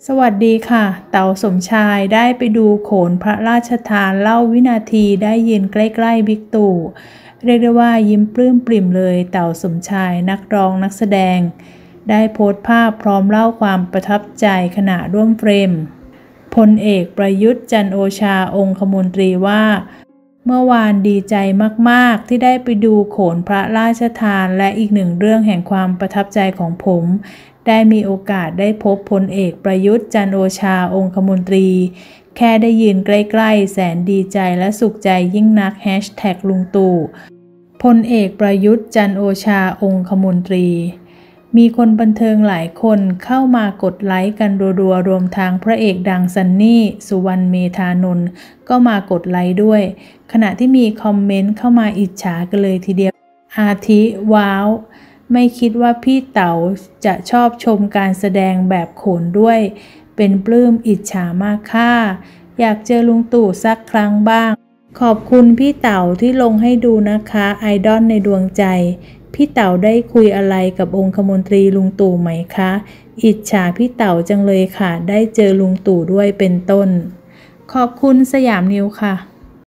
สวัสดีค่ะเต๋าสมชายได้ไปดูโขนพระราชทานเล่าวินาทีได้ยืนใกล้ๆบิ๊กตู่เรียกได้ว่ายิ้มปลื้มปริ่มเลยเต๋าสมชายนักร้องนักแสดงได้โพสต์ภาพพร้อมเล่าความประทับใจขณะร่วมเฟรมพลเอกประยุทธ์จันทร์โอชาองคมนตรีว่าเมื่อวานดีใจมากๆที่ได้ไปดูโขนพระราชทานและอีกหนึ่งเรื่องแห่งความประทับใจของผมได้มีโอกาสได้พบพลเอกประยุทธ์จันทร์โอชาองคมนตรีแค่ได้ยืนใกล้ๆแสนดีใจและสุขใจยิ่งนักลุงตู่พลเอกประยุทธ์จันทร์โอชาองคมนตรีมีคนบันเทิงหลายคนเข้ามากดไลค์กันรัวๆรวมทางพระเอกดังซันนี่สุวรรณเมธานนท์ก็มากดไลค์ด้วยขณะที่มีคอมเมนต์เข้ามาอิจฉากันเลยทีเดียวอาทิว้าวไม่คิดว่าพี่เต๋าจะชอบชมการแสดงแบบโขนด้วยเป็นปลื้มอิจฉามากค่ะอยากเจอลุงตู่สักครั้งบ้างขอบคุณพี่เต๋าที่ลงให้ดูนะคะไอดอลในดวงใจพี่เต๋าได้คุยอะไรกับองคมนตรีลุงตู่ไหมคะอิจฉาพี่เต๋าจังเลยค่ะได้เจอลุงตู่ด้วยเป็นต้นขอบคุณสยามนิวค่ะ